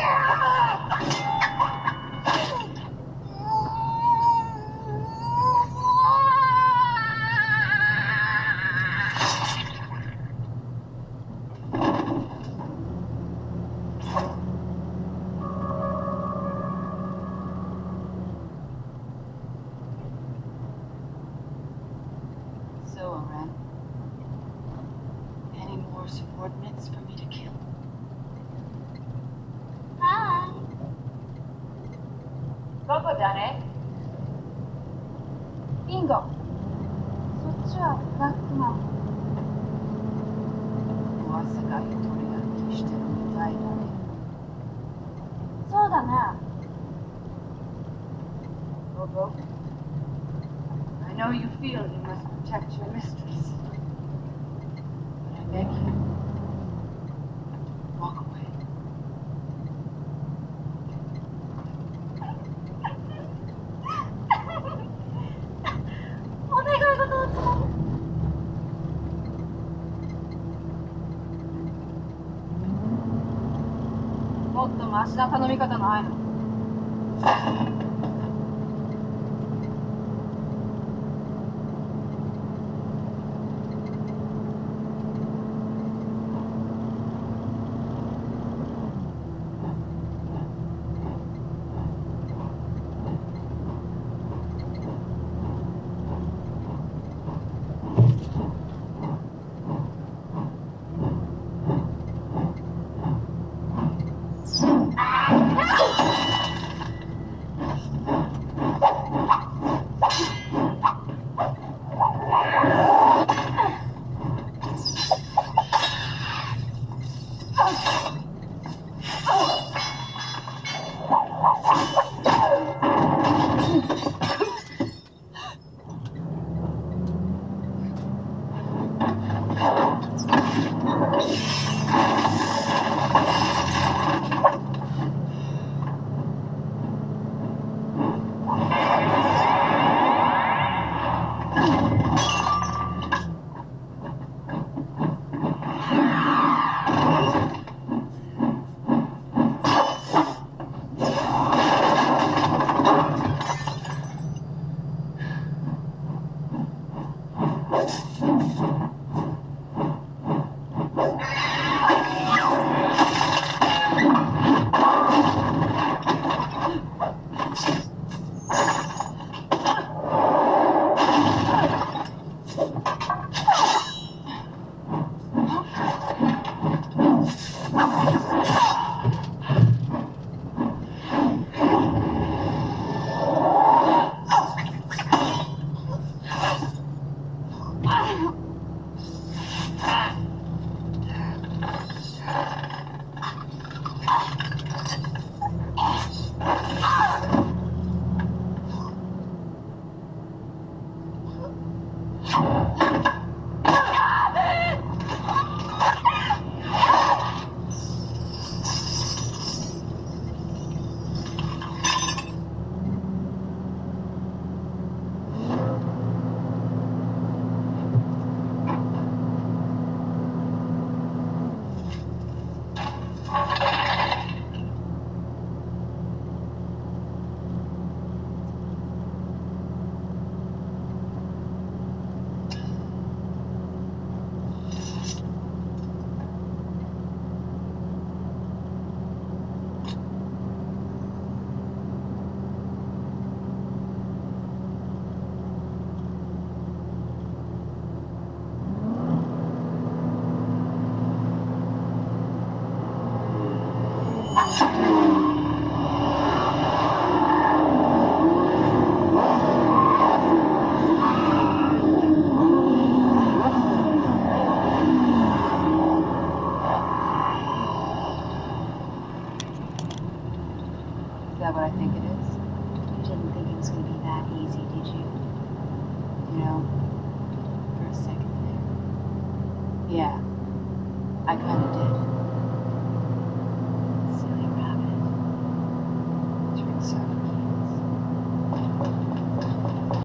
So, Oren, any more subordinates for me to kill? Hi. どこだね？ ビンゴ。そっちはブラックマン。 噂が一人歩きしてるみたいだね。 そうだね。 Bobo, I know you feel you must protect your mistress. But I beg you, walk away. お願い事をつまむ。もっとマシな頼み方ないの？ Is that what I think it is? You didn't think it was going to be that easy, did you? You know, for a second there. Yeah, I kind of did.